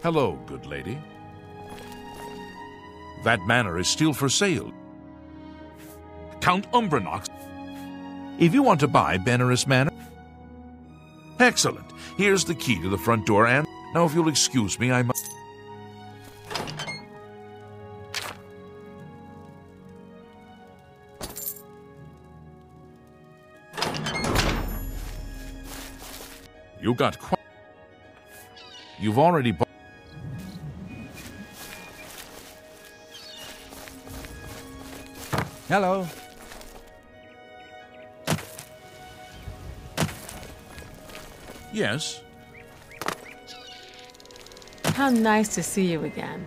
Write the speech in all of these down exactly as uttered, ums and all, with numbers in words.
Hello, good lady. That manor is still for sale. Count Umbranox. If you want to buy Benares Manor... Excellent. Here's the key to the front door, and... Now, if you'll excuse me, I must... You got quite... You've already bought... Hello. Yes? How nice to see you again.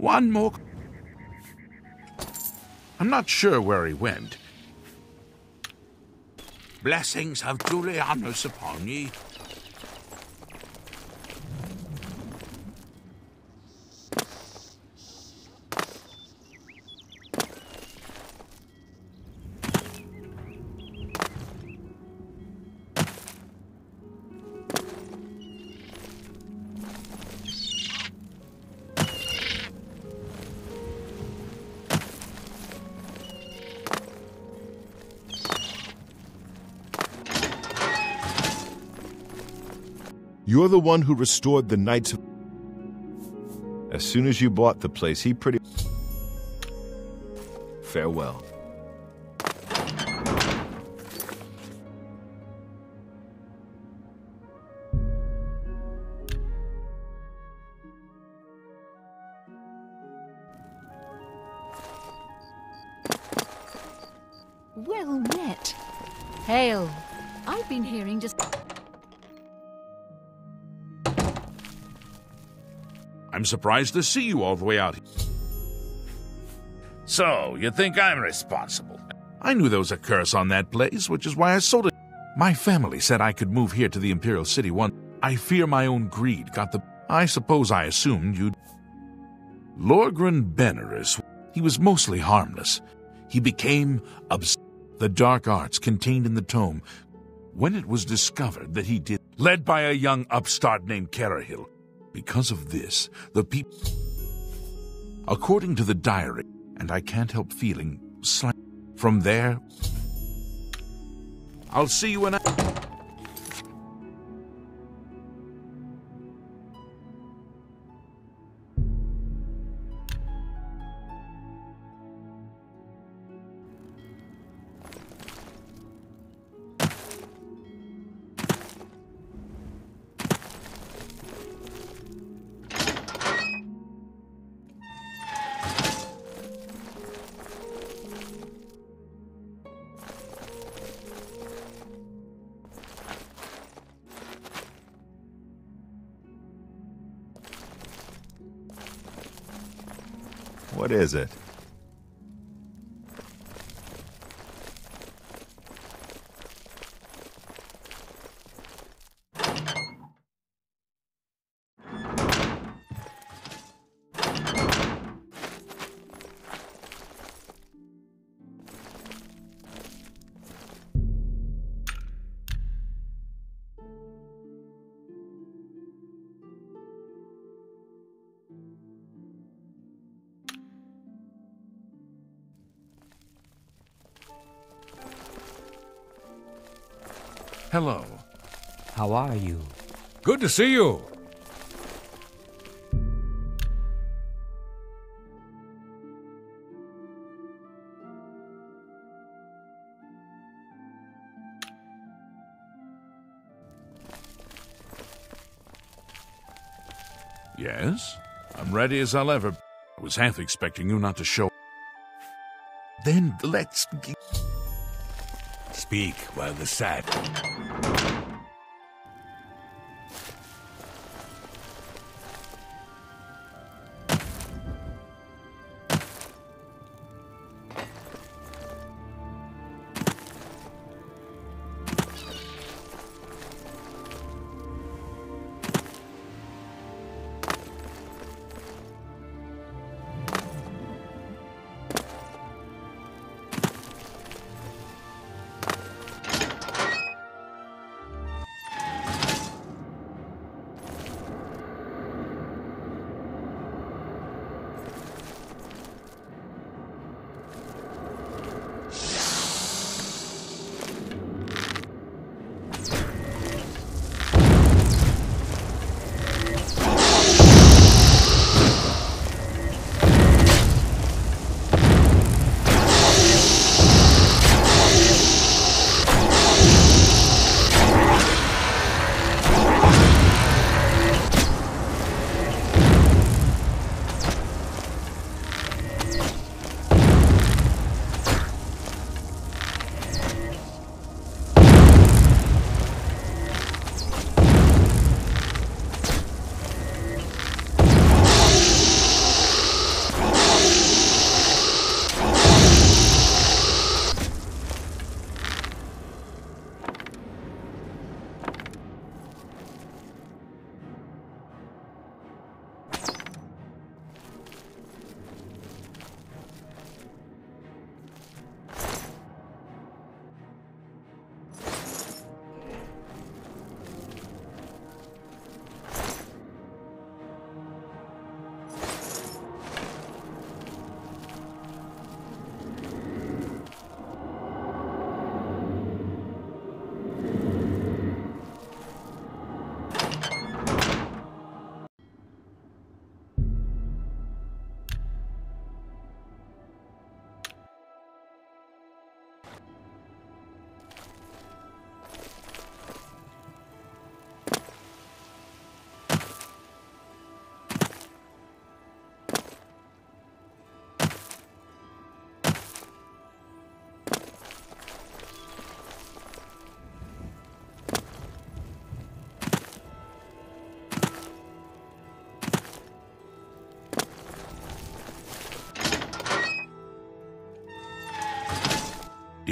one more... I'm not sure where he went. Blessings of Julianus upon ye. You're the one who restored the Knights of... As soon as you bought the place, he pretty... Farewell. Well met. Hail. I've been hearing just... I'm surprised to see you all the way out here. So, you think I'm responsible? I knew there was a curse on that place, which is why I sold it. My family said I could move here to the Imperial City one. I fear my own greed got the... I suppose I assumed you'd... Lorgren Benerus, he was mostly harmless. He became obs... The dark arts contained in the tome when it was discovered that he did... Led by a young upstart named Carahil. Because of this, the people... According to the diary, and I can't help feeling slight... From there... I'll see you in a... What is it? Hello. How are you? Good to see you. Yes? I'm ready as I'll ever... I was half expecting you not to show... Then let's... Speak while the sad...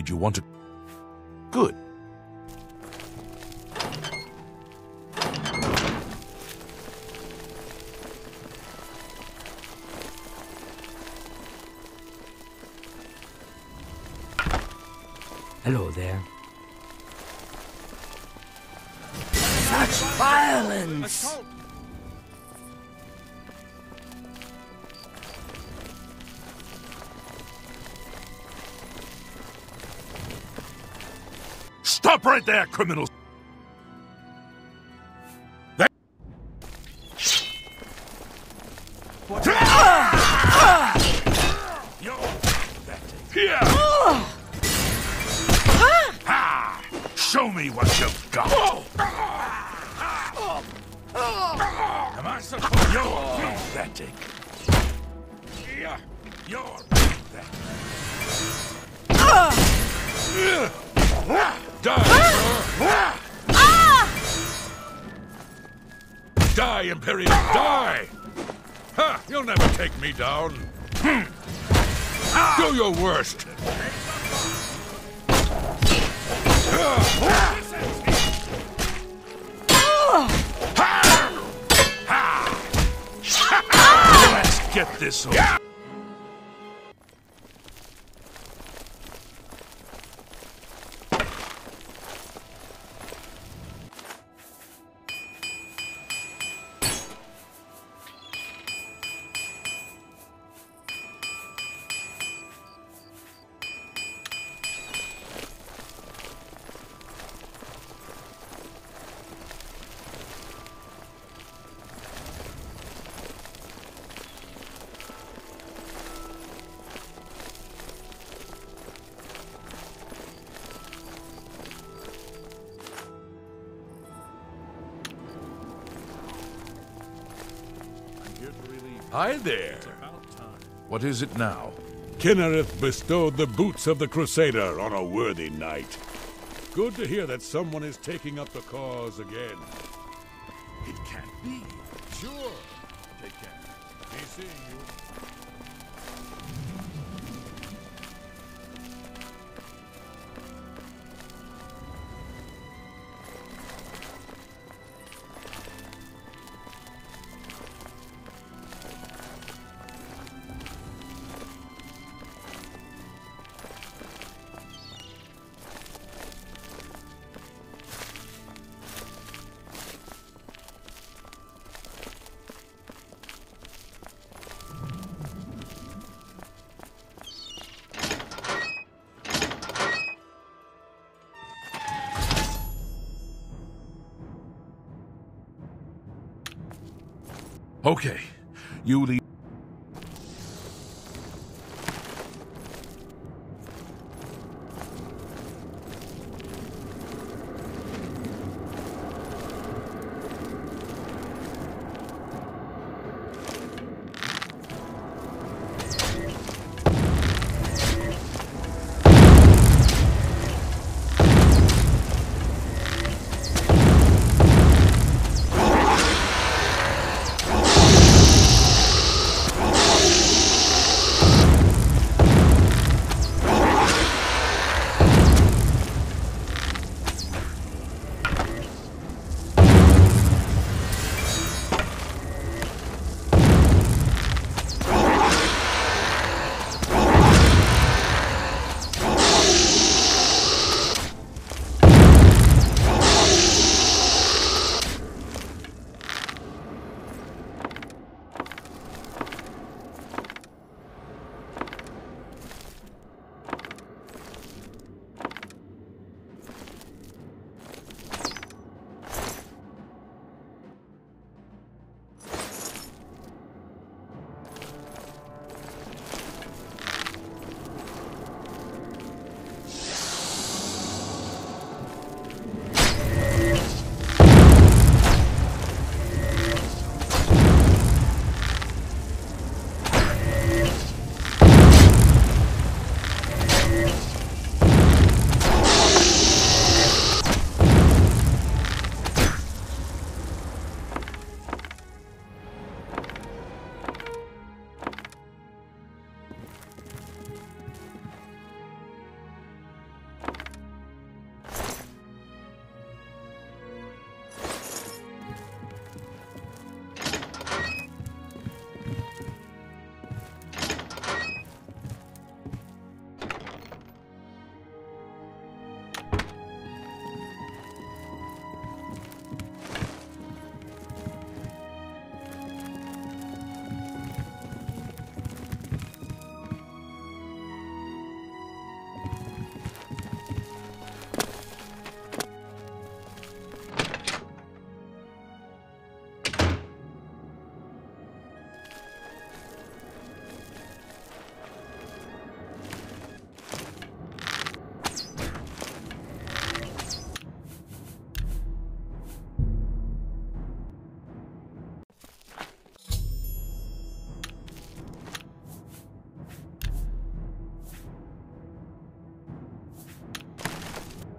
Did you want to? Good. Hello there. Such violence! Stop right there, criminals! There. You're pathetic. Here! Ha! Show me what you've got! Am I supposed? You're pathetic. You're pathetic. Die, sir! Die, Imperium, die! Ha! You'll never take me down. Do your worst. Let's get this over. Hi there. What is it now? Kynareth bestowed the boots of the Crusader on a worthy knight. Good to hear that someone is taking up the cause again. It can't be. Sure. Take care. Be seeing you. Okay, you leave.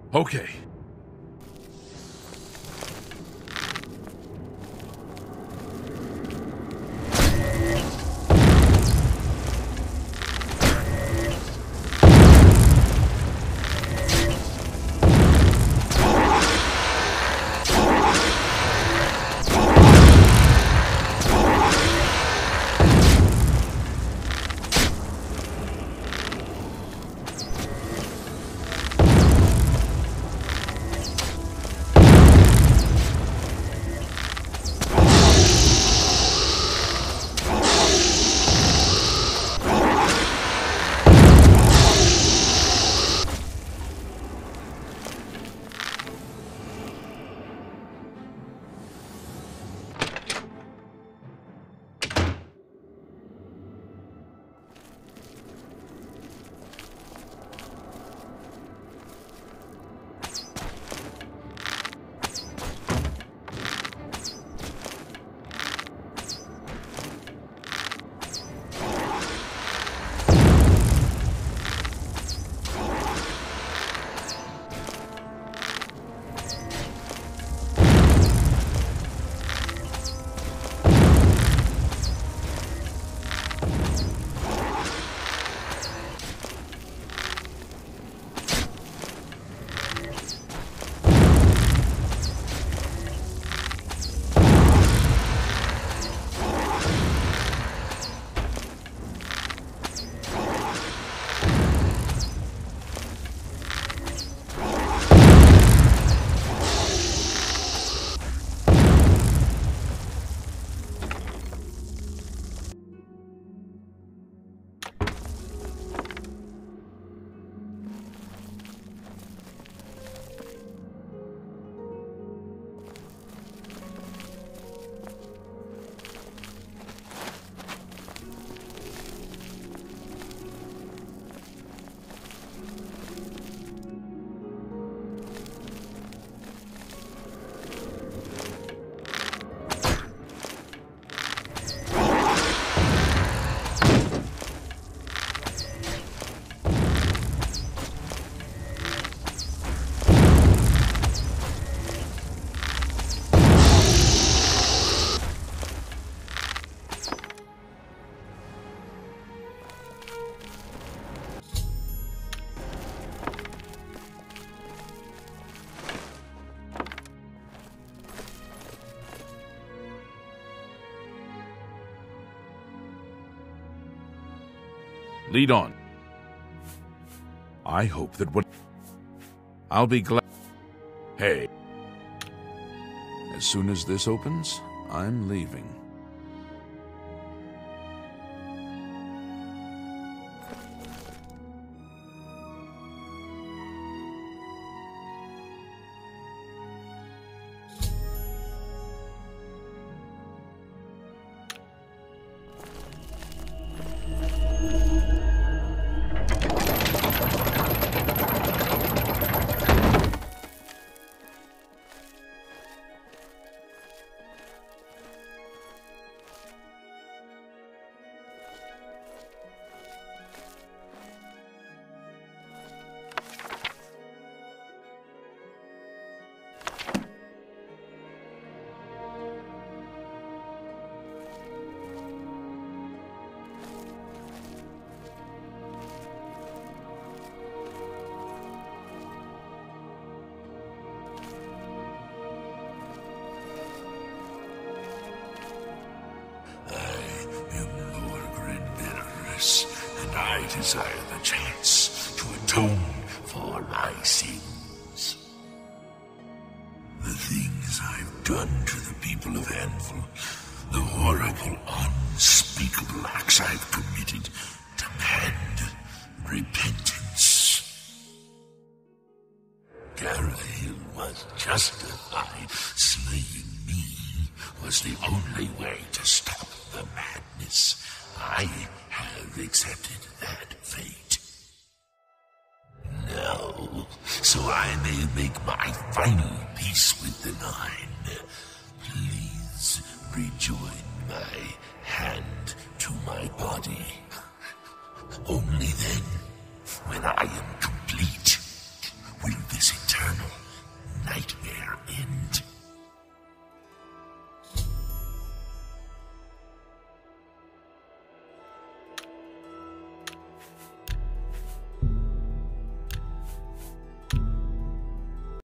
Okay. Lead on. I hope that what... I'll be glad... Hey. As soon as this opens, I'm leaving. And I desire the chance to atone for my sins. The things I've done to the people of Anvil, the horrible, unspeakable acts I've committed, demand repentance. Gareth was justified. Slaying me was the only way to stop the madness. I have accepted that fate. Now, so I may make my final peace with the Nine, please rejoin my hand to my body. Only then, when I am complete,